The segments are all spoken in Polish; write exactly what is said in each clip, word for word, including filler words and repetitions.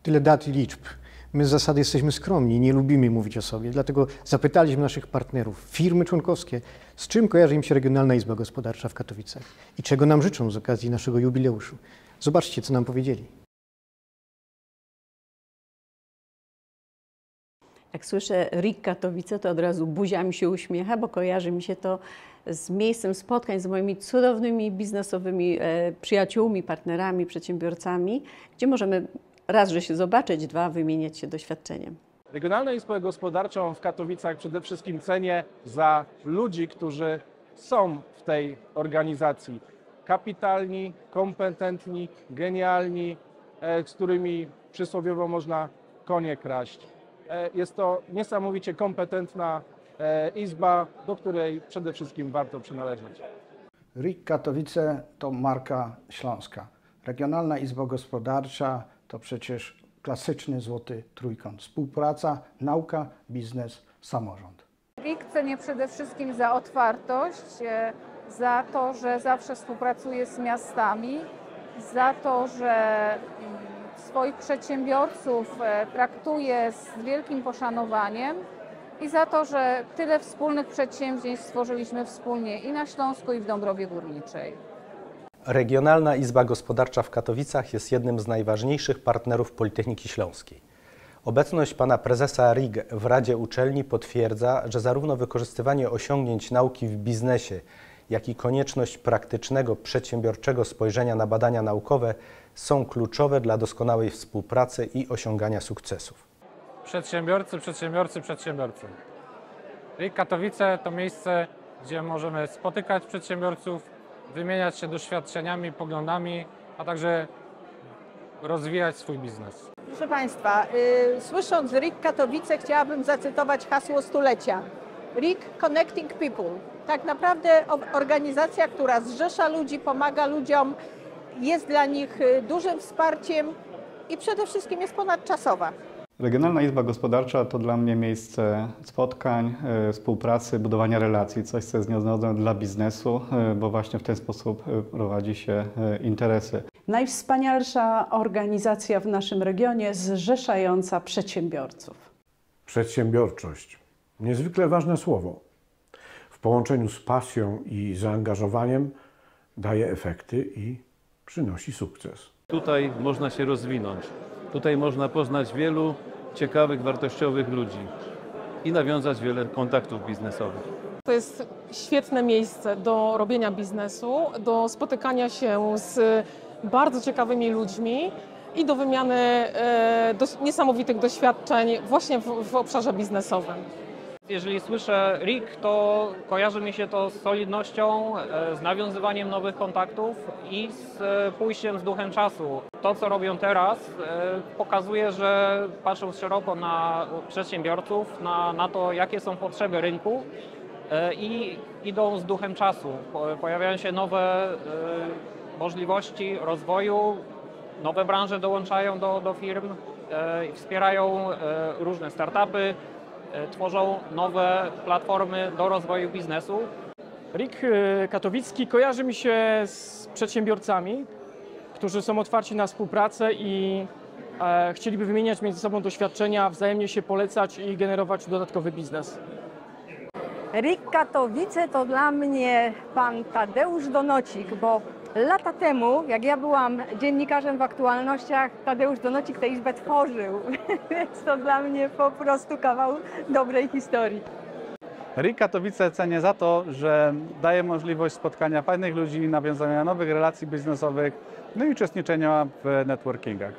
tyle dat i liczb. My z zasady jesteśmy skromni, nie lubimy mówić o sobie, dlatego zapytaliśmy naszych partnerów, firmy członkowskie, z czym kojarzy im się Regionalna Izba Gospodarcza w Katowicach i czego nam życzą z okazji naszego jubileuszu. Zobaczcie, co nam powiedzieli. Jak słyszę R I C Katowice, to od razu buzia mi się uśmiecha, bo kojarzy mi się to z miejscem spotkań z moimi cudownymi biznesowymi e, przyjaciółmi, partnerami, przedsiębiorcami, gdzie możemy raz, że się zobaczyć, dwa, wymieniać się doświadczeniem. Regionalną Izbę Gospodarczą w Katowicach przede wszystkim cenię za ludzi, którzy są w tej organizacji. Kapitalni, kompetentni, genialni, e, z którymi przysłowiowo można konie kraść. Jest to niesamowicie kompetentna izba, do której przede wszystkim warto przynależeć. R I C Katowice to marka śląska. Regionalna Izba Gospodarcza to przecież klasyczny złoty trójkąt. Współpraca, nauka, biznes, samorząd. R I C cenię przede wszystkim za otwartość, za to, że zawsze współpracuje z miastami, za to, że swoich przedsiębiorców traktuje z wielkim poszanowaniem i za to, że tyle wspólnych przedsięwzięć stworzyliśmy wspólnie i na Śląsku, i w Dąbrowie Górniczej. Regionalna Izba Gospodarcza w Katowicach jest jednym z najważniejszych partnerów Politechniki Śląskiej. Obecność pana prezesa R I G w Radzie Uczelni potwierdza, że zarówno wykorzystywanie osiągnięć nauki w biznesie, jak i konieczność praktycznego, przedsiębiorczego spojrzenia na badania naukowe są kluczowe dla doskonałej współpracy i osiągania sukcesów. Przedsiębiorcy, przedsiębiorcy, przedsiębiorcy. R I C Katowice to miejsce, gdzie możemy spotykać przedsiębiorców, wymieniać się doświadczeniami, poglądami, a także rozwijać swój biznes. Proszę Państwa, yy, słysząc R I C Katowice, chciałabym zacytować hasło stulecia. R I C Connecting People. Tak naprawdę organizacja, która zrzesza ludzi, pomaga ludziom, jest dla nich dużym wsparciem i przede wszystkim jest ponadczasowa. Regionalna Izba Gospodarcza to dla mnie miejsce spotkań, współpracy, budowania relacji, coś co jest nieodnośne dla biznesu, bo właśnie w ten sposób prowadzi się interesy. Najwspanialsza organizacja w naszym regionie zrzeszająca przedsiębiorców. Przedsiębiorczość. Niezwykle ważne słowo. W połączeniu z pasją i zaangażowaniem daje efekty i przynosi sukces. Tutaj można się rozwinąć. Tutaj można poznać wielu ciekawych, wartościowych ludzi i nawiązać wiele kontaktów biznesowych. To jest świetne miejsce do robienia biznesu, do spotykania się z bardzo ciekawymi ludźmi i do wymiany e, do, niesamowitych doświadczeń właśnie w, w obszarze biznesowym. Jeżeli słyszę R I C, to kojarzy mi się to z solidnością, z nawiązywaniem nowych kontaktów i z pójściem z duchem czasu. To, co robią teraz, pokazuje, że patrzą szeroko na przedsiębiorców, na, na to, jakie są potrzeby rynku i idą z duchem czasu. Pojawiają się nowe możliwości rozwoju, nowe branże dołączają do, do firm, wspierają różne startupy, tworzą nowe platformy do rozwoju biznesu. R I C katowicki kojarzy mi się z przedsiębiorcami, którzy są otwarci na współpracę i e, chcieliby wymieniać między sobą doświadczenia, wzajemnie się polecać i generować dodatkowy biznes. R I C Katowice to dla mnie pan Tadeusz Donocik, bo lata temu, jak ja byłam dziennikarzem w aktualnościach, Tadeusz Donocik tę izbę tworzył, więc to dla mnie po prostu kawał dobrej historii. R I C Katowice cenię za to, że daje możliwość spotkania fajnych ludzi, nawiązania nowych relacji biznesowych, no i uczestniczenia w networkingach.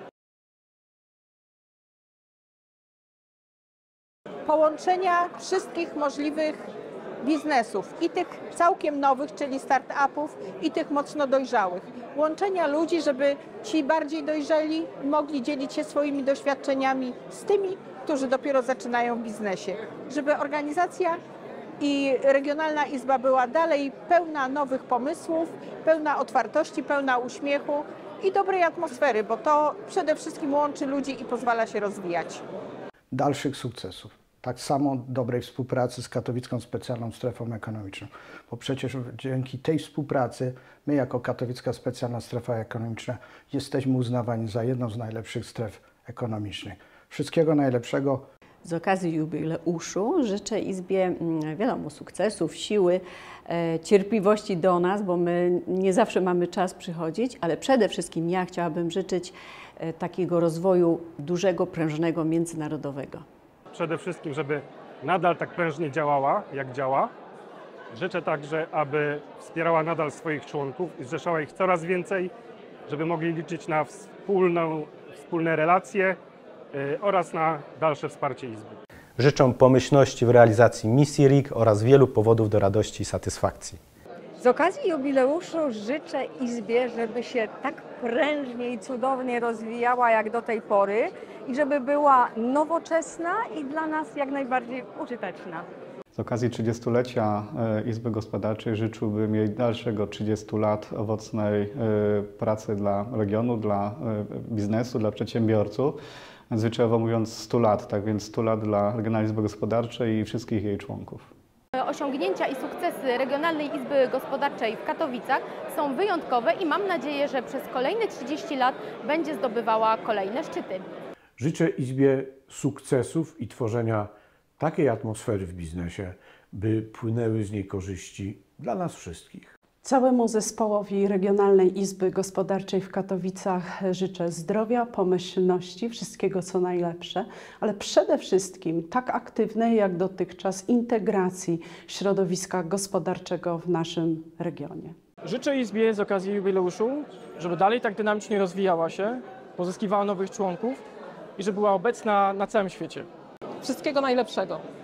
Połączenia wszystkich możliwych biznesów i tych całkiem nowych, czyli start-upów, i tych mocno dojrzałych. Łączenia ludzi, żeby ci bardziej dojrzeli mogli dzielić się swoimi doświadczeniami z tymi, którzy dopiero zaczynają w biznesie. Żeby organizacja i Regionalna Izba była dalej pełna nowych pomysłów, pełna otwartości, pełna uśmiechu i dobrej atmosfery, bo to przede wszystkim łączy ludzi i pozwala się rozwijać. Dalszych sukcesów. Tak samo dobrej współpracy z Katowicką Specjalną Strefą Ekonomiczną, bo przecież dzięki tej współpracy my jako Katowicka Specjalna Strefa Ekonomiczna jesteśmy uznawani za jedną z najlepszych stref ekonomicznych. Wszystkiego najlepszego. Z okazji jubileuszu życzę Izbie, wiadomo, sukcesów, siły, e, cierpliwości do nas, bo my nie zawsze mamy czas przychodzić, ale przede wszystkim ja chciałabym życzyć e, takiego rozwoju dużego, prężnego, międzynarodowego. Przede wszystkim, żeby nadal tak prężnie działała, jak działa. Życzę także, aby wspierała nadal swoich członków i zrzeszała ich coraz więcej, żeby mogli liczyć na wspólną, wspólne relacje yy, oraz na dalsze wsparcie Izby. Życzę pomyślności w realizacji misji R I G oraz wielu powodów do radości i satysfakcji. Z okazji jubileuszu życzę Izbie, żeby się tak prężnie i cudownie rozwijała jak do tej pory i żeby była nowoczesna i dla nas jak najbardziej użyteczna. Z okazji trzydziestolecia Izby Gospodarczej życzyłbym jej dalszego trzydziestu lat owocnej pracy dla regionu, dla biznesu, dla przedsiębiorców. Zwyczajowo mówiąc stu lat, tak więc stu lat dla Regionalnej Izby Gospodarczej i wszystkich jej członków. Osiągnięcia i sukcesy Regionalnej Izby Gospodarczej w Katowicach są wyjątkowe i mam nadzieję, że przez kolejne trzydzieści lat będzie zdobywała kolejne szczyty. Życzę Izbie sukcesów i tworzenia takiej atmosfery w biznesie, by płynęły z niej korzyści dla nas wszystkich. Całemu zespołowi Regionalnej Izby Gospodarczej w Katowicach życzę zdrowia, pomyślności, wszystkiego co najlepsze, ale przede wszystkim tak aktywnej jak dotychczas integracji środowiska gospodarczego w naszym regionie. Życzę Izbie z okazji jubileuszu, żeby dalej tak dynamicznie rozwijała się, pozyskiwała nowych członków i żeby była obecna na całym świecie. Wszystkiego najlepszego.